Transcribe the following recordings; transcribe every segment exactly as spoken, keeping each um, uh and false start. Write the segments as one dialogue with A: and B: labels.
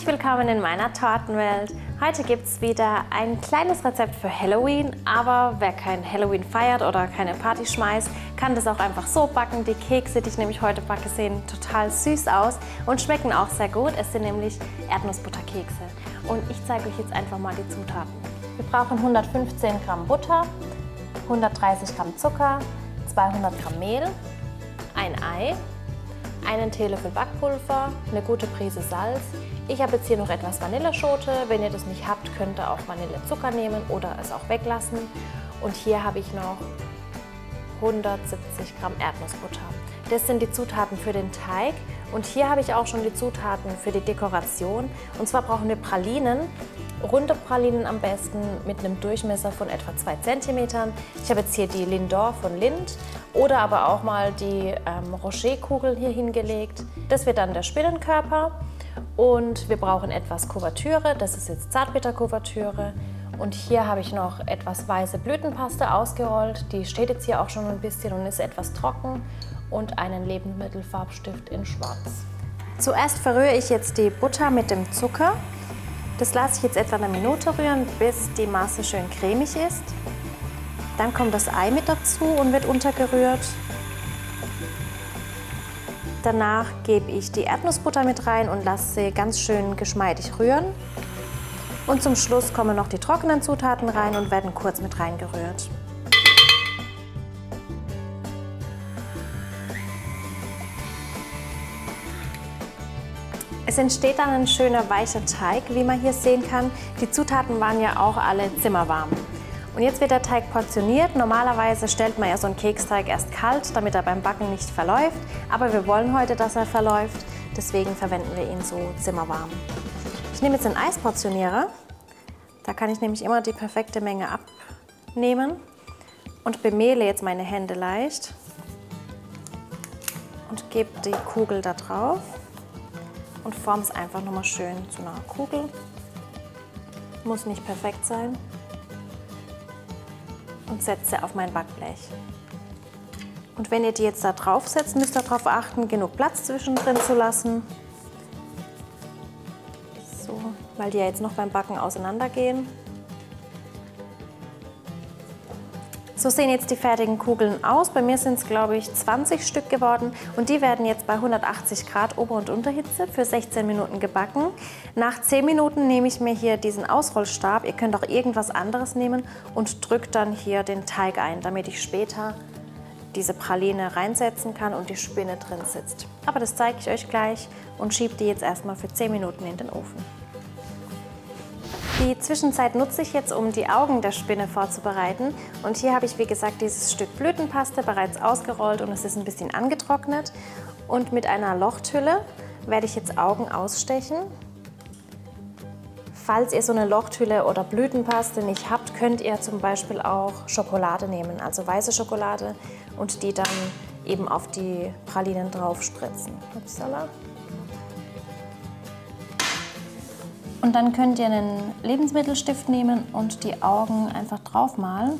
A: Herzlich willkommen in meiner Tortenwelt. Heute gibt es wieder ein kleines Rezept für Halloween, aber wer kein Halloween feiert oder keine Party schmeißt, kann das auch einfach so backen. Die Kekse, die ich nämlich heute backe, sehen total süß aus und schmecken auch sehr gut. Es sind nämlich Erdnussbutterkekse. Und ich zeige euch jetzt einfach mal die Zutaten. Wir brauchen hundertfünfzehn Gramm Butter, hundertdreißig Gramm Zucker, zweihundert Gramm Mehl, ein Ei, einen Teelöffel Backpulver, eine gute Prise Salz. Ich habe jetzt hier noch etwas Vanilleschote. Wenn ihr das nicht habt, könnt ihr auch Vanillezucker nehmen oder es auch weglassen. Und hier habe ich noch hundertsiebzig Gramm Erdnussbutter. Das sind die Zutaten für den Teig. Und hier habe ich auch schon die Zutaten für die Dekoration. Und zwar brauchen wir Pralinen, runde Pralinen am besten mit einem Durchmesser von etwa zwei Zentimetern. Ich habe jetzt hier die Lindor von Lindt oder aber auch mal die ähm, Rocher-Kugeln hier hingelegt. Das wird dann der Spinnenkörper. Und wir brauchen etwas Kuvertüre, das ist jetzt Zartbitterkuvertüre. Und hier habe ich noch etwas weiße Blütenpaste ausgerollt. Die steht jetzt hier auch schon ein bisschen und ist etwas trocken. Und einen Lebensmittelfarbstift in Schwarz. Zuerst verrühre ich jetzt die Butter mit dem Zucker. Das lasse ich jetzt etwa eine Minute rühren, bis die Masse schön cremig ist. Dann kommt das Ei mit dazu und wird untergerührt. Danach gebe ich die Erdnussbutter mit rein und lasse sie ganz schön geschmeidig rühren. Und zum Schluss kommen noch die trockenen Zutaten rein und werden kurz mit reingerührt. Es entsteht dann ein schöner weicher Teig, wie man hier sehen kann. Die Zutaten waren ja auch alle zimmerwarm. Und jetzt wird der Teig portioniert. Normalerweise stellt man ja so einen Keksteig erst kalt, damit er beim Backen nicht verläuft. Aber wir wollen heute, dass er verläuft, deswegen verwenden wir ihn so zimmerwarm. Ich nehme jetzt einen Eisportionierer. Da kann ich nämlich immer die perfekte Menge abnehmen und bemehle jetzt meine Hände leicht und gebe die Kugel da drauf. Und forme es einfach nochmal schön zu einer Kugel. Muss nicht perfekt sein. Und setze auf mein Backblech. Und wenn ihr die jetzt da drauf setzt, müsst ihr darauf achten, genug Platz zwischendrin zu lassen. So, weil die ja jetzt noch beim Backen auseinandergehen. So sehen jetzt die fertigen Kugeln aus. Bei mir sind es, glaube ich, zwanzig Stück geworden und die werden jetzt bei hundertachtzig Grad Ober- und Unterhitze für sechzehn Minuten gebacken. Nach zehn Minuten nehme ich mir hier diesen Ausrollstab, ihr könnt auch irgendwas anderes nehmen und drückt dann hier den Teig ein, damit ich später diese Praline reinsetzen kann und die Spinne drin sitzt. Aber das zeige ich euch gleich und schiebe die jetzt erstmal für zehn Minuten in den Ofen. Die Zwischenzeit nutze ich jetzt, um die Augen der Spinne vorzubereiten. Und hier habe ich, wie gesagt, dieses Stück Blütenpaste bereits ausgerollt und es ist ein bisschen angetrocknet. Und mit einer Lochtülle werde ich jetzt Augen ausstechen. Falls ihr so eine Lochtülle oder Blütenpaste nicht habt, könnt ihr zum Beispiel auch Schokolade nehmen, also weiße Schokolade, und die dann eben auf die Pralinen drauf spritzen. Upsala. Und dann könnt ihr einen Lebensmittelstift nehmen und die Augen einfach drauf malen.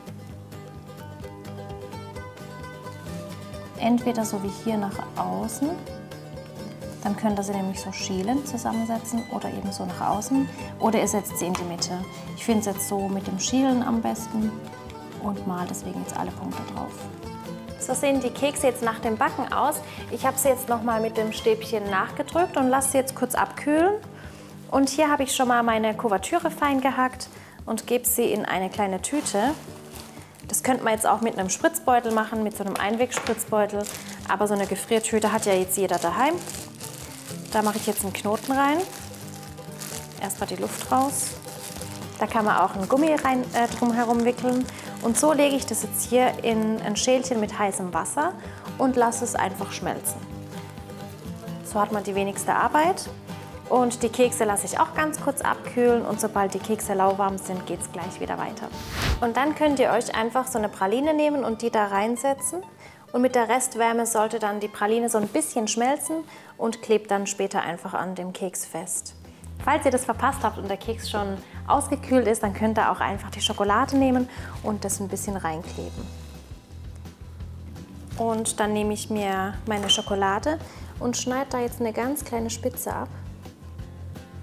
A: Entweder so wie hier nach außen, dann könnt ihr sie nämlich so schielend zusammensetzen oder eben so nach außen. Oder ihr setzt sie in die Mitte. Ich finde es jetzt so mit dem Schielen am besten und mal deswegen jetzt alle Punkte drauf. So sehen die Kekse jetzt nach dem Backen aus. Ich habe sie jetzt nochmal mit dem Stäbchen nachgedrückt und lasse sie jetzt kurz abkühlen. Und hier habe ich schon mal meine Kuvertüre fein gehackt und gebe sie in eine kleine Tüte. Das könnte man jetzt auch mit einem Spritzbeutel machen, mit so einem Einwegspritzbeutel. Aber so eine Gefriertüte hat ja jetzt jeder daheim. Da mache ich jetzt einen Knoten rein. Erstmal die Luft raus. Da kann man auch ein Gummi rein, äh, drum herum wickeln. Und so lege ich das jetzt hier in ein Schälchen mit heißem Wasser und lasse es einfach schmelzen. So hat man die wenigste Arbeit. Und die Kekse lasse ich auch ganz kurz abkühlen und sobald die Kekse lauwarm sind, geht es gleich wieder weiter. Und dann könnt ihr euch einfach so eine Praline nehmen und die da reinsetzen. Und mit der Restwärme sollte dann die Praline so ein bisschen schmelzen und klebt dann später einfach an dem Keks fest. Falls ihr das verpasst habt und der Keks schon ausgekühlt ist, dann könnt ihr auch einfach die Schokolade nehmen und das ein bisschen reinkleben. Und dann nehme ich mir meine Schokolade und schneide da jetzt eine ganz kleine Spitze ab.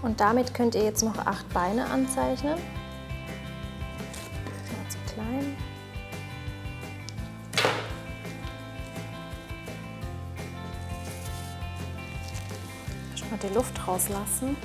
A: Und damit könnt ihr jetzt noch acht Beine anzeichnen. Mal zu klein. Schon mal die Luft rauslassen.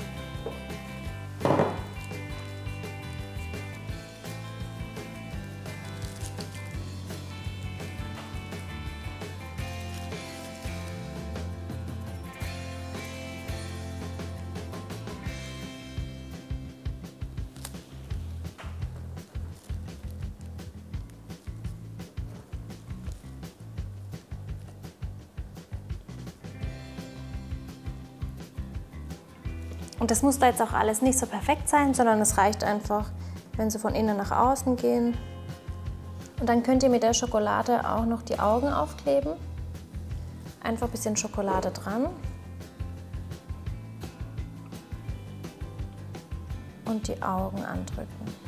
A: Und das muss da jetzt auch alles nicht so perfekt sein, sondern es reicht einfach, wenn sie von innen nach außen gehen. Und dann könnt ihr mit der Schokolade auch noch die Augen aufkleben. Einfach ein bisschen Schokolade dran. Und die Augen andrücken.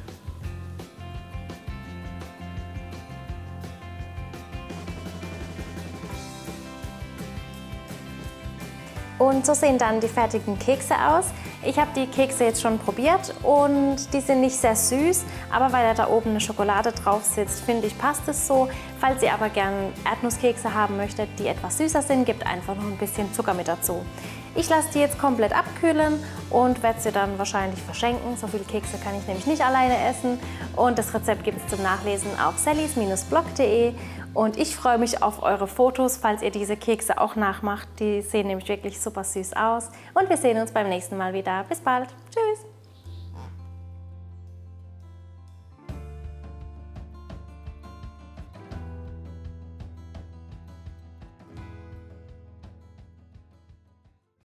A: Und so sehen dann die fertigen Kekse aus. Ich habe die Kekse jetzt schon probiert und die sind nicht sehr süß, aber weil da oben eine Schokolade drauf sitzt, finde ich, passt es so. Falls ihr aber gerne Erdnusskekse haben möchtet, die etwas süßer sind, gebt einfach noch ein bisschen Zucker mit dazu. Ich lasse die jetzt komplett abkühlen und werde sie dann wahrscheinlich verschenken. So viele Kekse kann ich nämlich nicht alleine essen. Und das Rezept gibt es zum Nachlesen auf sallys blog punkt de. Und ich freue mich auf eure Fotos, falls ihr diese Kekse auch nachmacht. Die sehen nämlich wirklich super süß aus. Und wir sehen uns beim nächsten Mal wieder. Bis bald. Tschüss.